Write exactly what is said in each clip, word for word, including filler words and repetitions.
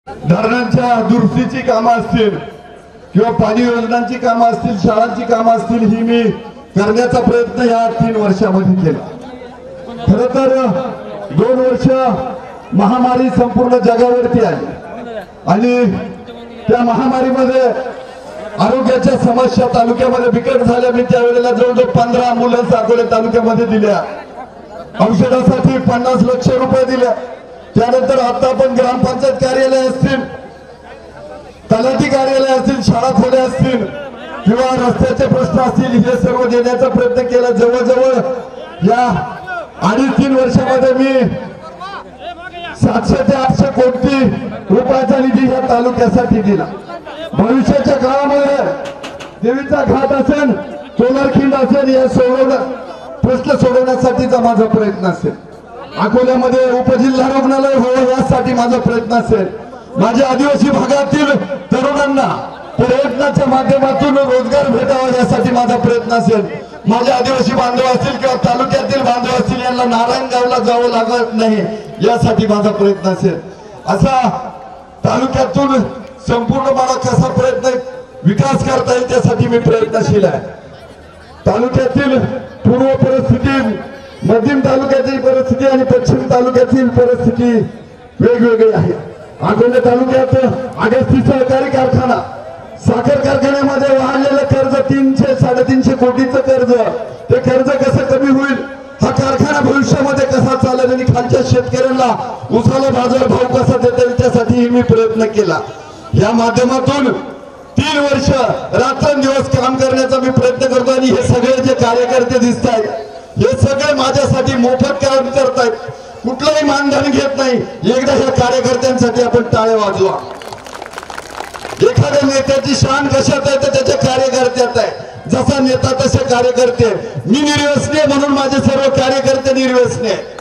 धरणांच्या दुरुस्तीची कामं असतील किंवा पाणी योजनांची कामं असतील, शाळांची कामं असतील, ही मी करण्याचा प्रयत्न या तीन वर्षामध्ये केला। खरं तर दोन वर्ष महामारी संपूर्ण जगावरती आली आणि त्या महामारीमध्ये आरोग्याच्या समस्या तालुक्यामध्ये बिकट झाल्या। मी त्यावेळेला जवळजवळ पंधरा अँब्युलन्स अकोले तालुक्यामध्ये दिल्या, औषधासाठी पन्नास लक्ष रुपये दिल्या। त्यानंतर आता आपण ग्रामपंचायत कार्यालय असतील, तलाठी कार्यालय असतील, शाळा खोल्या असतील किंवा रस्त्याचे प्रश्न असतील, हे सर्व देण्याचा प्रयत्न केला। जवळजवळ या अडीच तीन वर्षामध्ये मी सातशे ते आठशे कोटी रुपयाचा निधी या तालुक्यासाठी दिला। भविष्याच्या काळामध्ये देवीचा घाट असेल, सोनारखिंड असेल, या सोडवण्या प्रश्न सोडवण्यासाठीचा माझा प्रयत्न असेल। अकोल्यामध्ये उपजिल्हा रुग्णालय व्हावं यासाठी माझा प्रयत्न असेल। माझ्या आदिवासी भागातील तरुणांना पर्यटनाच्या माध्यमातून रोजगार भेटावा यासाठी माझा प्रयत्न असेल। माझे आदिवासी बांधव असतील किंवा तालुक्यातील बांधव असतील, यांना नारायणगावला जावं लागत नाही यासाठी माझा प्रयत्न असेल। असा तालुक्यातून संपूर्ण मला कसा प्रयत्न विकास करता येईल त्यासाठी मी प्रयत्नशील आहे। तालुक्यातील पूर्व परिस्थिती, मध्यम तालुक्याची परिस्थिती आणि पश्चिम तालुक्यातील परिस्थिती वेगवेगळी आहे। अकोले तालुक्यात अगस्ती सहकारी कारखाना, साखर कारखान्यामध्ये वाहलेलं कर्ज तीनशे साडेतीनशे कोटीचं कर्ज, ते कर्ज कसं कमी होईल, हा कारखाना भविष्यामध्ये कसा चालेल आणि खालच्या शेतकऱ्यांना उसाला बाजार भाव कसा देता येईल त्यासाठी मी प्रयत्न केला। या माध्यमातून तीन वर्ष रात्रंदिवस काम करण्याचा मी प्रयत्न करतो आणि हे सगळे जे कार्यकर्ते दिसत आहेत, हे सगळे माझ्यासाठी मोफत काम करतायत, कुठलंही मानधन घेत नाही। एकदा ह्या कार्यकर्त्यांसाठी आपण टाळ्या वाजवा। एखाद्या नेत्याची शान कशात आहे तर त्याच्या कार्यकर्त्यात आहे। जसा नेता तसे कार्यकर्ते। मी निर्व्यसनी म्हणून माझे सर्व कार्यकर्ते निर्व्यसनी आहेत।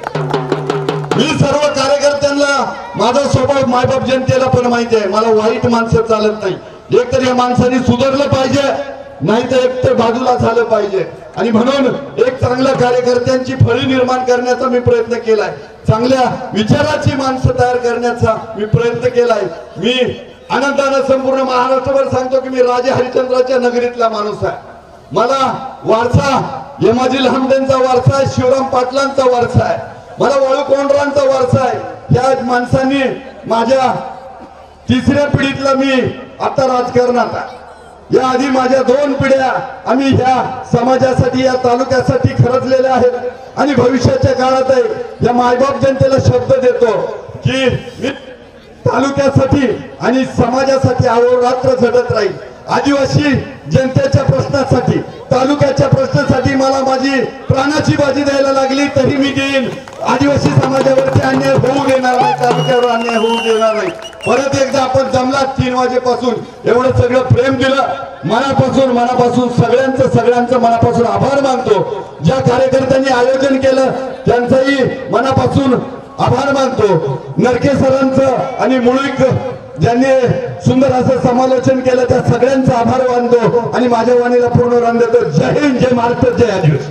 मी सर्व कार्यकर्त्यांना माझा स्वभाव मायबाप जनतेला पण माहिती आहे, मला वाईट माणसं चालत नाही। एक तर या माणसाने सुधारलं पाहिजे, नाही तर एक तर बाजूला झालं पाहिजे। आणि म्हणून एक चांगल्या कार्यकर्त्यांची फळी निर्माण करण्याचा मी प्रयत्न केलाय, चांगल्या विचाराची माणसं तयार करण्याचा मी प्रयत्न केलाय। मी आनंदाने संपूर्ण महाराष्ट्रभर सांगतो की मी राजे हरिश्चंद्राच्या नगरीतला माणूस आहे। मला वारसा यमाजी लहामदेंचा वारसा आहे, शिवराम पाटलांचा वारसा आहे, मला वाळू कोंडरांचा वारसा आहे। ह्या माणसांनी माझ्या तिसऱ्या पिढीतला मी आता राजकारणात आहे। या आधी माझ्या दोन पिढ्या आम्ही ह्या समाजासाठी, या तालुक्यासाठी खरचलेल्या आहेत आणि भविष्याच्या काळात या मायबाप जनतेला शब्द देतो की मी तालुक्यासाठी आणि समाजासाठी अहोरात्र झटत राहील। आदिवासी जनतेच्या प्रश्नासाठी, तालुक्याच्या प्रश्नासाठी मला माझी प्राणाची बाजी द्यायला लागली तरी मी देईन। आदिवासी समाजावरती अन्याय होऊ देणार नाही, तालुक्यावर अन्याय होऊ देणार नाही। परत एकदा आपण जमलात तीन वाजेपासून एवढं सगळं प्रेम दिलं, मनापासून मनापासून सगळ्यांचं सगळ्यांचं मनापासून आभार मानतो। ज्या कार्यकर्त्यांनी आयोजन केलं त्यांचाही मनापासून आभार मानतो। नरके सरांचं आणि मुळीक ज्यांनी सुंदर असं समालोचन केलं त्या सगळ्यांचा आभार मानतो आणि माझ्या वाणीला पूर्ण रान देतो। जय हिंद, जय महाराष्ट्र, जय आदिवासी।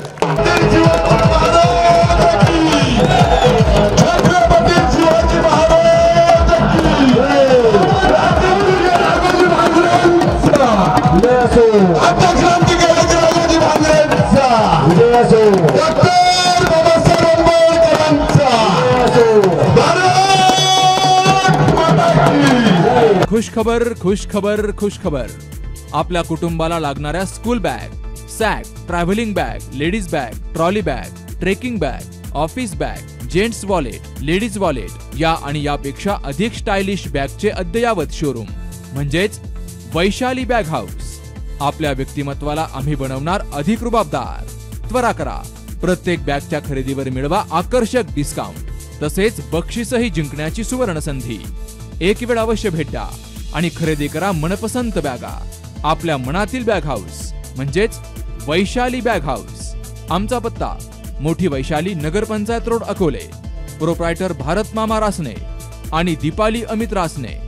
खुश खबर, खुश खबर, खुश खबर। आपल्या कुटुंबाला लागणाऱ्या school bag, sack, travelling bag, ladies bag, trolley bag, trekking bag, office bag, gents wallet, ladies wallet या आणि यापेक्षा अधिक स्टायलिश बॅगचे अद्ययावत शोरूम म्हणजेच वैशाली बॅग हाऊस। आपल्या व्यक्तिमत्वाला आम्ही बनवणार अधिक रुबाबदार। त्वरा करा, प्रत्येक बॅगच्या खरेदीवर मिळवा आकर्षक डिस्काउंट तसेच बक्षीसही जिंकण्याची सुवर्ण संधी। एक वेळ अवश्य भेट द्या आणि खरेदी करा मनपसंत बॅगा। आपल्या मनातील बॅग हाऊस म्हणजेच वैशाली बॅग हाऊस। आमचा पत्ता मोठी वैशाली, नगरपंचायत रोड, अकोले। प्रोप्रायटर भारत मामा रासने आणि दीपाली अमित रासने।